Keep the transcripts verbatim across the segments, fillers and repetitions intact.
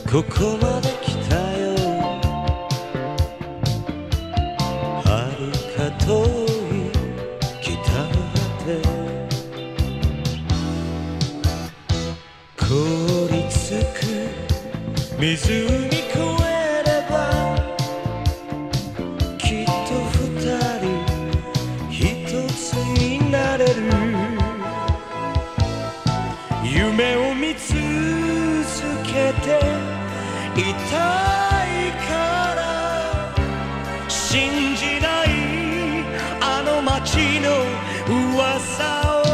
ここまで来たよ。はるか遠い北の果て、凍りつく湖越えればきっと二人一つになれる。夢を見続けていたいから信じないあの街の噂を。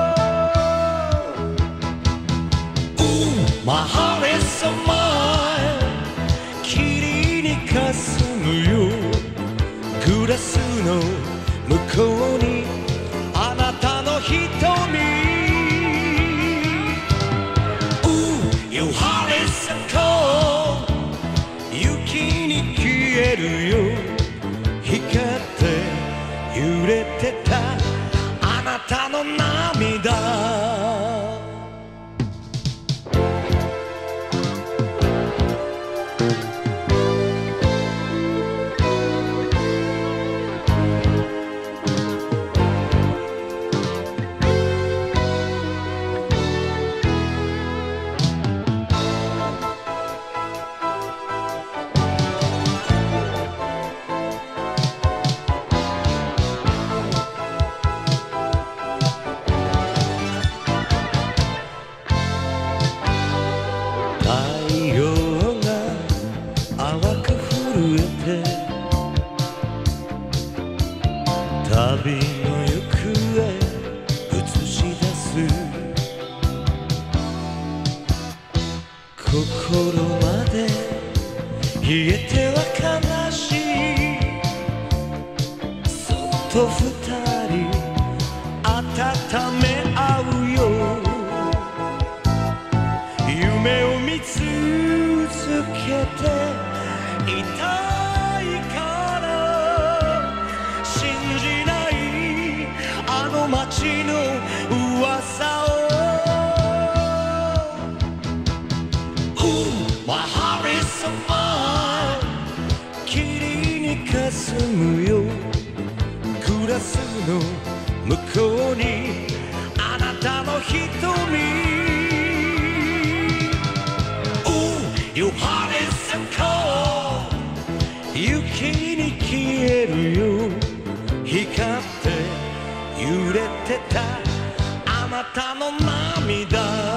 My heart is so mine 霧にかすむよ。グラスの向こうにあなたの瞳。 Your heart is so cold 雪に消えるよ。光って揺れてたあなたの涙。旅の行方映し出す。心まで冷えては悲しい。そっと二人温め合うよ。夢を見続けていた街の噂を。 My heart is so mine 霧にかすむよ。グラスの向こうにあなたの瞳。 Your heart is so cold 雪に消えるよ。光って揺れてたあなたの涙。